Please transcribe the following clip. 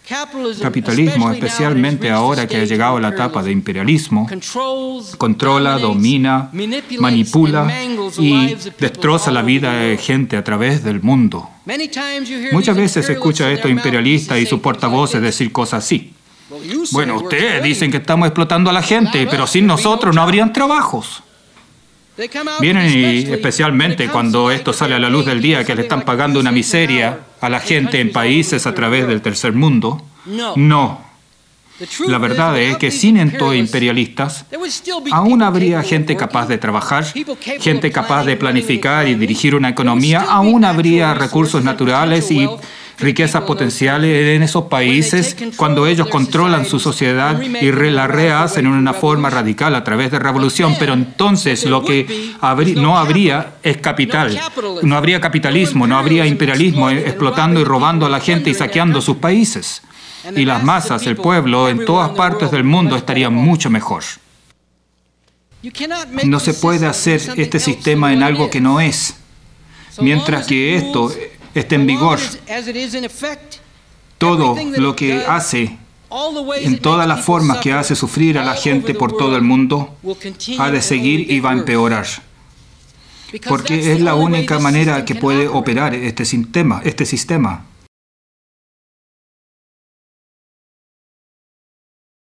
Capitalismo, especialmente ahora que ha llegado a la etapa de imperialismo, controla, domina, manipula y destroza la vida de gente a través del mundo. Muchas veces se escucha a estos imperialistas y sus portavoces decir cosas así. Bueno, ustedes dicen que estamos explotando a la gente, pero sin nosotros no habrían trabajos. Vienen y especialmente cuando esto sale a la luz del día, que le están pagando una miseria a la gente en países a través del tercer mundo. No. La verdad es que sin estos imperialistas, aún habría gente capaz de trabajar, gente capaz de planificar y dirigir una economía, aún habría recursos naturales y riquezas potenciales en esos países cuando ellos controlan su sociedad y la rehacen en una forma radical a través de revolución. Pero entonces lo que no habría es capital. No habría capitalismo, no habría imperialismo explotando y robando a la gente y saqueando sus países. Y las masas, el pueblo, en todas partes del mundo estarían mucho mejor. No se puede hacer este sistema en algo que no es. Mientras que esto esté en vigor, todo lo que hace, en todas las formas que hace sufrir a la gente por todo el mundo, ha de seguir y va a empeorar. Porque es la única manera que puede operar este sistema.